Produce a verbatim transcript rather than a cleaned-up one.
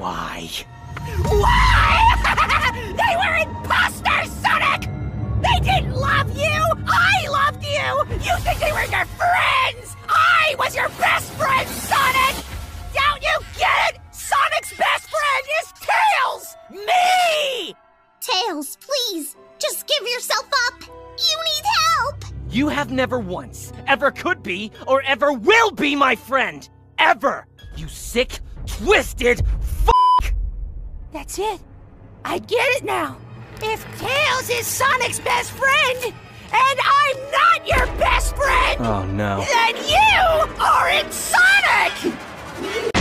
Why? Why? They were imposters, Sonic! They didn't love you! I loved you! You think they were your friends! I was your best friend, Sonic! Don't you get it? Sonic's best friend is Tails! Me! Tails, please, just give yourself up. You need help. You have never once, ever could be, or ever will be my friend! Ever! You sick, twisted f***! That's it. I get it now. If Tails is Sonic's best friend, and I'm not your best friend, Oh no. then you aren't Sonic!